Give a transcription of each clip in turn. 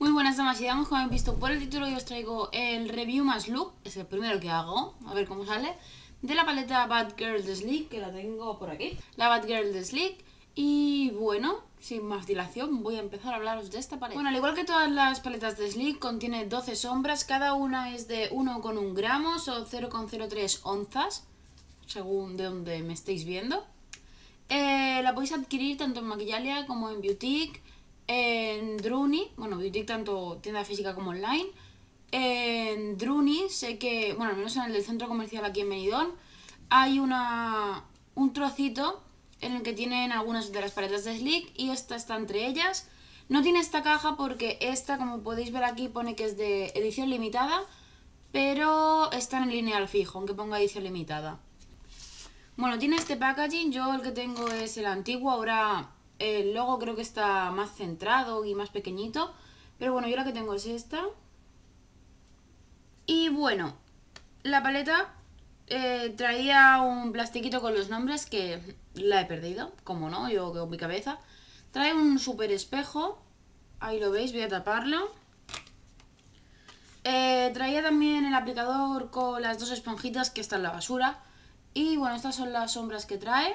Muy buenas damas y damas, como habéis visto por el título, yo os traigo el review más look, es el primero que hago, a ver cómo sale, de la paleta Bad Girl de Sleek, que la tengo por aquí, la Bad Girl de Sleek. Y bueno, sin más dilación, voy a empezar a hablaros de esta paleta. Bueno, al igual que todas las paletas de Sleek, contiene 12 sombras, cada una es de 1,1 gramos o 0,03 onzas, según de donde me estéis viendo. La podéis adquirir tanto en Maquillalia como en Beautique, en Druni, bueno, Beautique tanto tienda física como online. En Druni sé que, bueno, al menos en el del centro comercial aquí en Benidorm, hay un trocito en el que tienen algunas de las paletas de Sleek y esta está entre ellas. No tiene esta caja porque esta, como podéis ver aquí, pone que es de edición limitada, pero está en el lineal fijo, aunque ponga edición limitada. Bueno, tiene este packaging, yo el que tengo es el antiguo, ahora el logo creo que está más centrado y más pequeñito, pero bueno, yo la que tengo es esta. Y bueno, la paleta traía un plastiquito con los nombres que la he perdido, como no, yo con mi cabeza. Trae un super espejo, ahí lo veis, voy a taparlo. Traía también el aplicador con las dos esponjitas que está en la basura. Y bueno, estas son las sombras que trae.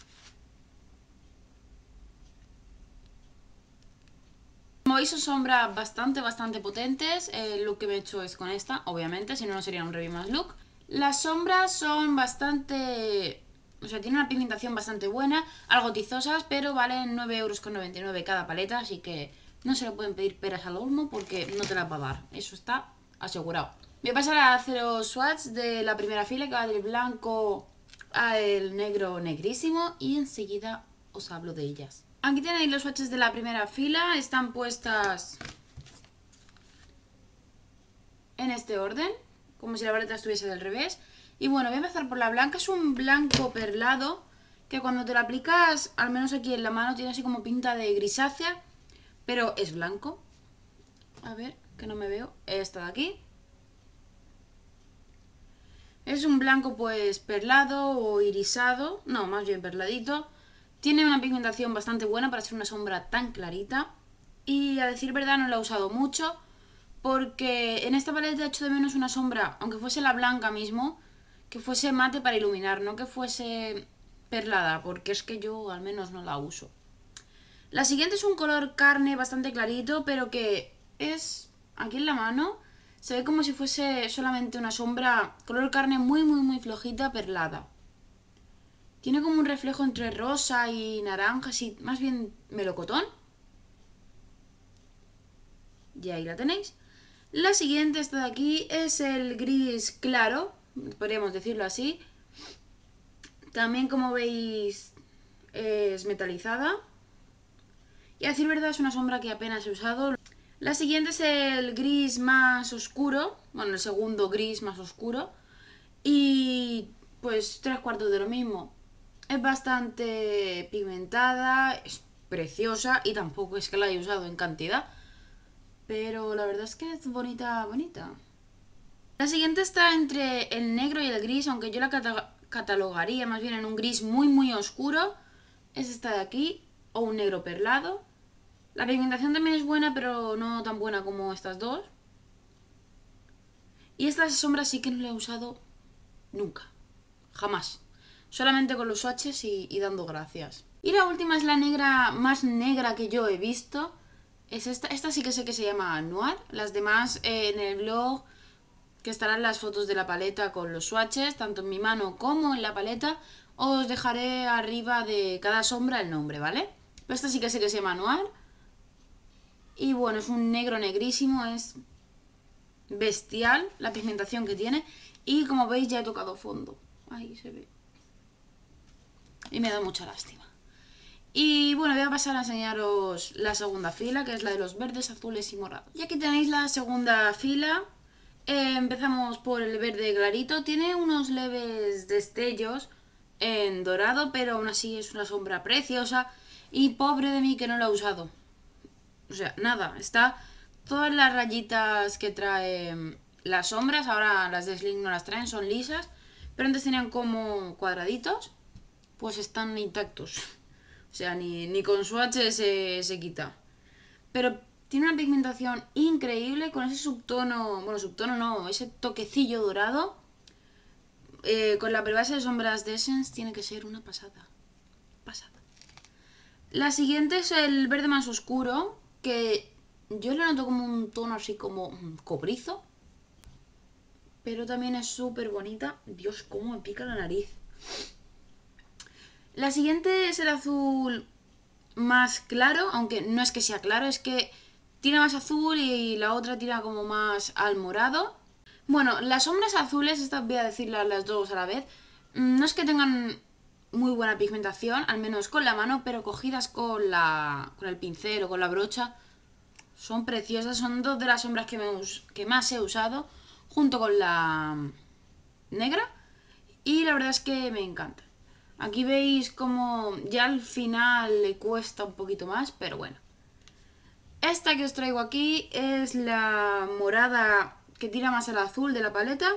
Como veis son sombras bastante potentes. El look que me he hecho es con esta, obviamente, si no, no sería un review más look. Las sombras son bastante... O sea, tienen una pigmentación bastante buena, algo tizosas, pero valen 9,99 € cada paleta, así que no se lo pueden pedir peras al olmo porque no te las va a dar. Eso está asegurado. Voy a pasar a hacer los swatches de la primera fila, que va del blanco al negro negrísimo, y enseguida os hablo de ellas. Aquí tenéis los swatches de la primera fila, están puestas en este orden, como si la paleta estuviese del revés. Y bueno, voy a empezar por la blanca, es un blanco perlado, que cuando te lo aplicas, al menos aquí en la mano, tiene así como pinta de grisácea, pero es blanco. A ver, que no me veo, esta de aquí. Es un blanco pues perlado o irisado, no, más bien perladito. Tiene una pigmentación bastante buena para ser una sombra tan clarita. Y a decir verdad no la he usado mucho, porque en esta paleta echo de menos una sombra, aunque fuese la blanca mismo, que fuese mate para iluminar, no que fuese perlada, porque es que yo al menos no la uso. La siguiente es un color carne bastante clarito, pero que es aquí en la mano. Se ve como si fuese solamente una sombra color carne muy flojita, perlada. Tiene como un reflejo entre rosa y naranja, así, más bien melocotón. Y ahí la tenéis. La siguiente, esta de aquí, es el gris claro, podríamos decirlo así. También, como veis, es metalizada. Y a decir verdad es una sombra que apenas he usado. La siguiente es el gris más oscuro, bueno, el segundo gris más oscuro. Y pues 3/4 de lo mismo. Es bastante pigmentada, es preciosa y tampoco es que la haya usado en cantidad. Pero la verdad es que es bonita. La siguiente está entre el negro y el gris, aunque yo la catalogaría más bien en un gris muy oscuro. Es esta de aquí, o un negro perlado. La pigmentación también es buena, pero no tan buena como estas dos. Y esta sombra sí que no la he usado nunca, jamás. Solamente con los swatches y dando gracias. Y la última es la negra más negra que yo he visto. Es esta. Esta sí que sé que se llama Noir. Las demás en el blog, que estarán las fotos de la paleta con los swatches, tanto en mi mano como en la paleta. Os dejaré arriba de cada sombra el nombre, ¿vale? Pero esta sí que sé que se llama Noir. Y bueno, es un negro negrísimo, es bestial la pigmentación que tiene. Y como veis ya he tocado fondo. Ahí se ve. Y me da mucha lástima. Y bueno, voy a pasar a enseñaros la segunda fila, que es la de los verdes, azules y morados. Y aquí tenéis la segunda fila. Empezamos por el verde clarito. Tiene unos leves destellos en dorado, pero aún así es una sombra preciosa. Y pobre de mí que no la he usado. O sea, nada, está todas las rayitas que traen las sombras, ahora las de Sling no las traen, son lisas, pero antes tenían como cuadraditos, pues están intactos. O sea, ni con swatch se quita. Pero Tiene una pigmentación increíble con ese subtono, bueno, subtono no, ese toquecillo dorado. Con la prebase de sombras de Essence tiene que ser una pasada. Pasada. La siguiente es el verde más oscuro, que yo le noto como un tono así como cobrizo. Pero también es súper bonita. Dios, cómo me pica la nariz. La siguiente es el azul más claro, aunque no es que sea claro, es que tira más azul y la otra tira como más al morado. Bueno, las sombras azules, estas voy a decirlas las dos a la vez, no es que tengan muy buena pigmentación, al menos con la mano, pero cogidas con el pincel o con la brocha, son preciosas. Son dos de las sombras que más he usado, junto con la negra, y la verdad es que me encanta. Aquí veis como ya al final le cuesta un poquito más, pero bueno. Esta que os traigo aquí es la morada que tira más al azul de la paleta.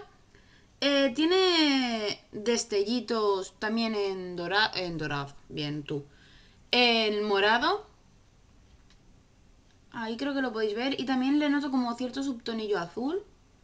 Tiene destellitos también en dorado, bien tú. En morado, ahí creo que lo podéis ver. Y también le noto como cierto subtonillo azul.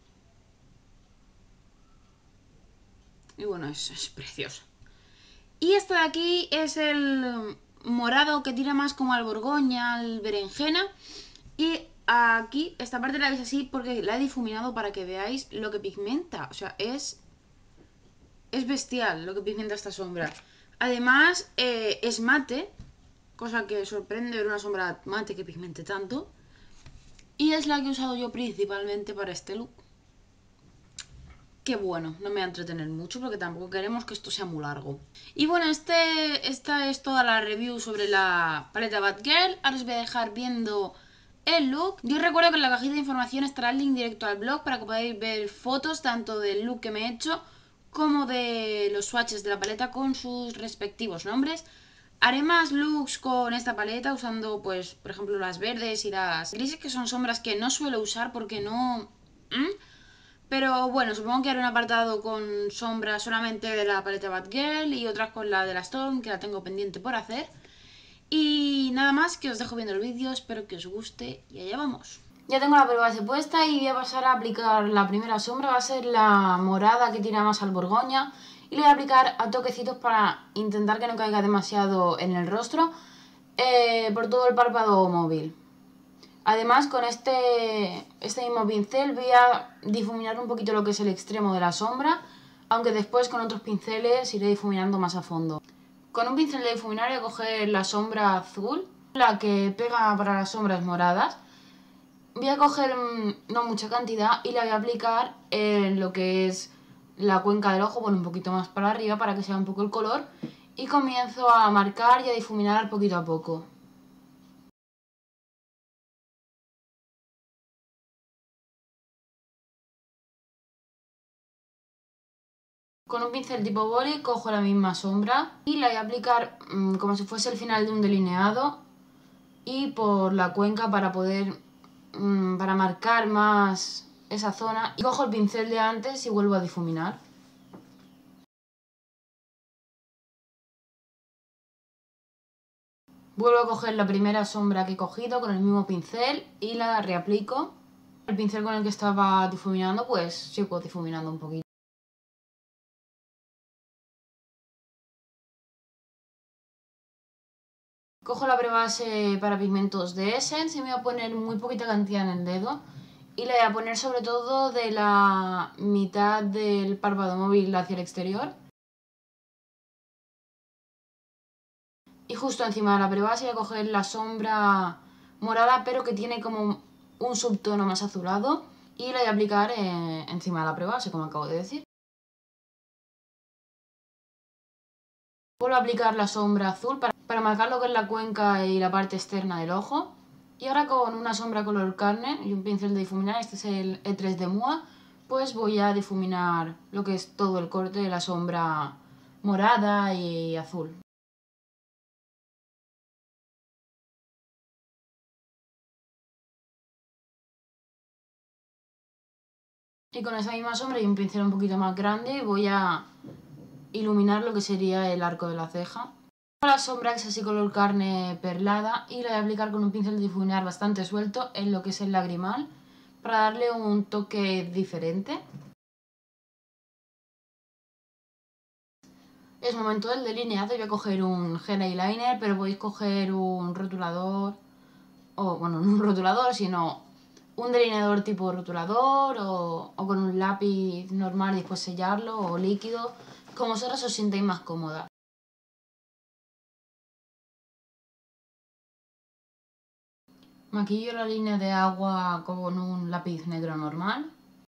Y bueno, es precioso. Y esta de aquí es el morado que tira más como al borgoña, al berenjena. Y aquí, esta parte la veis así porque la he difuminado para que veáis lo que pigmenta. O sea, es bestial lo que pigmenta esta sombra. Además, es mate, cosa que sorprende ver una sombra mate que pigmente tanto. Y es la que he usado yo principalmente para este look. Que bueno, no me voy a entretener mucho porque tampoco queremos que esto sea muy largo. Y bueno, esta es toda la review sobre la paleta Bad Girl. Ahora os voy a dejar viendo el look. Yo os recuerdo que en la cajita de información estará el link directo al blog para que podáis ver fotos tanto del look que me he hecho como de los swatches de la paleta con sus respectivos nombres. Haré más looks con esta paleta usando, pues, por ejemplo, las verdes y las grises, que son sombras que no suelo usar porque no... Pero bueno, supongo que haré un apartado con sombras solamente de la paleta Bad Girl y otras con la de la Storm, que la tengo pendiente por hacer. Y nada más, que os dejo viendo el vídeo, espero que os guste y allá vamos. Ya tengo la base puesta y voy a pasar a aplicar la primera sombra, va a ser la morada que tira más al borgoña. Y le voy a aplicar a toquecitos para intentar que no caiga demasiado en el rostro por todo el párpado móvil. Además, con este mismo pincel voy a difuminar un poquito lo que es el extremo de la sombra, aunque después con otros pinceles iré difuminando más a fondo. Con un pincel de difuminar voy a coger la sombra azul, la que pega para las sombras moradas. Voy a coger no mucha cantidad y la voy a aplicar en lo que es la cuenca del ojo, bueno, un poquito más para arriba para que sea un poco el color. Y comienzo a marcar y a difuminar poquito a poco. Con un pincel tipo boli cojo la misma sombra y la voy a aplicar como si fuese el final de un delineado y por la cuenca para poder, para marcar más esa zona. Y cojo el pincel de antes y vuelvo a difuminar. Vuelvo a coger la primera sombra que he cogido con el mismo pincel y la reaplico. El pincel con el que estaba difuminando, pues sigo difuminando un poquito. Cojo la prebase para pigmentos de Essence y me voy a poner muy poquita cantidad en el dedo. Y le voy a poner sobre todo de la mitad del párpado móvil hacia el exterior. Y justo encima de la prebase voy a coger la sombra morada, pero que tiene como un subtono más azulado. Y la voy a aplicar encima de la prebase, como acabo de decir. Vuelvo a aplicar la sombra azul para marcar lo que es la cuenca y la parte externa del ojo. Y ahora con una sombra color carne y un pincel de difuminar, este es el E3 de Mua, pues voy a difuminar lo que es todo el corte de la sombra morada y azul. Y con esa misma sombra y un pincel un poquito más grande voy a iluminar lo que sería el arco de la ceja. La sombra es así color carne perlada y la voy a aplicar con un pincel de difuminar bastante suelto en lo que es el lagrimal para darle un toque diferente. Es momento del delineado. Voy a coger un gel eyeliner, pero podéis coger un rotulador, o bueno, no un rotulador, sino un delineador tipo rotulador o con un lápiz normal y después sellarlo, o líquido, como vosotros os sintáis más cómoda. Maquillo la línea de agua con un lápiz negro normal.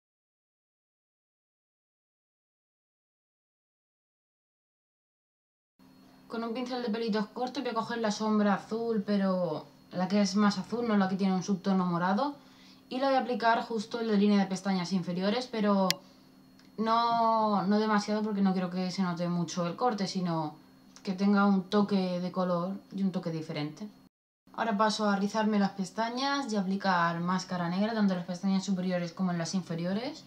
Con un pincel de pelitos cortos voy a coger la sombra azul, pero la que es más azul, no la que tiene un subtono morado. Y la voy a aplicar justo en la línea de pestañas inferiores, pero no demasiado porque no quiero que se note mucho el corte, sino que tenga un toque de color y un toque diferente. Ahora paso a rizarme las pestañas y a aplicar máscara negra tanto en las pestañas superiores como en las inferiores.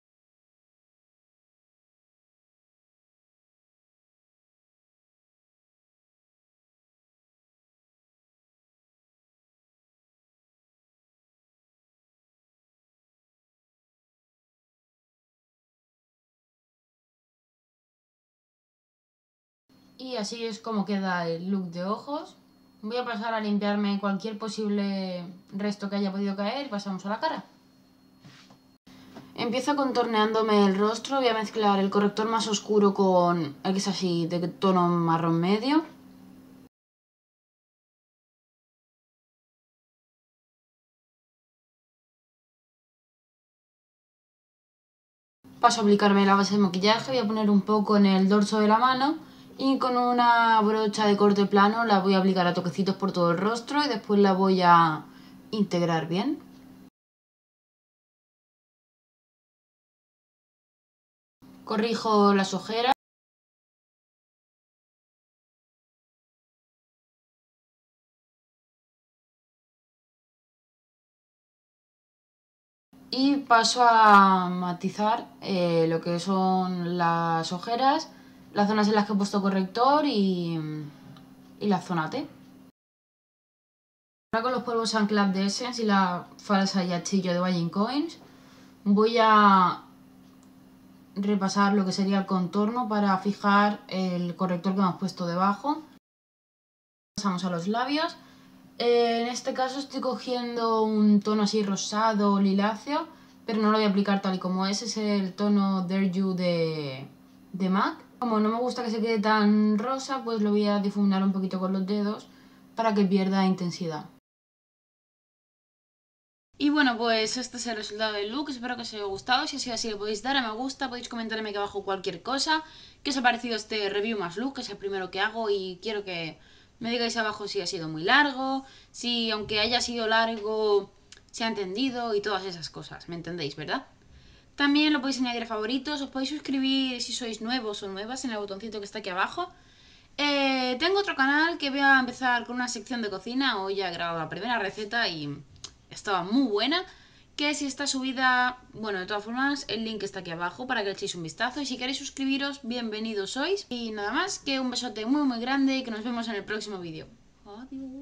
Y así es como queda el look de ojos. Voy a pasar a limpiarme cualquier posible resto que haya podido caer y pasamos a la cara. Empiezo contorneándome el rostro. Voy a mezclar el corrector más oscuro con el que es así de tono marrón medio. Paso a aplicarme la base de maquillaje. Voy a poner un poco en el dorso de la mano y con una brocha de corte plano la voy a aplicar a toquecitos por todo el rostro y después la voy a integrar bien. Corrijo las ojeras. Y paso a matizar lo que son las ojeras, las zonas en las que he puesto corrector y la zona T. Ahora con los polvos Sun Club de Essence y la falsa Yachillo de Buying Coins voy a repasar lo que sería el contorno para fijar el corrector que hemos puesto debajo. Pasamos a los labios. En este caso estoy cogiendo un tono así rosado o liláceo, pero no lo voy a aplicar tal y como es el tono Dare You de MAC. Como no me gusta que se quede tan rosa, pues lo voy a difuminar un poquito con los dedos para que pierda intensidad. Y bueno, pues este es el resultado del look, espero que os haya gustado. Si ha sido así, le podéis dar a me gusta, podéis comentarme aquí abajo cualquier cosa. ¿Qué os ha parecido este review más look? Que es el primero que hago y quiero que me digáis abajo si ha sido muy largo, si aunque haya sido largo se ha entendido y todas esas cosas, ¿me entendéis, verdad? También lo podéis añadir a favoritos, os podéis suscribir si sois nuevos o nuevas en el botoncito que está aquí abajo. Tengo otro canal que voy a empezar con una sección de cocina. Hoy ya he grabado la primera receta y estaba muy buena. Que si está subida, bueno, de todas formas, el link está aquí abajo para que le echéis un vistazo. Y si queréis suscribiros, bienvenidos sois. Y nada más, que un besote muy muy grande y que nos vemos en el próximo vídeo. Adiós.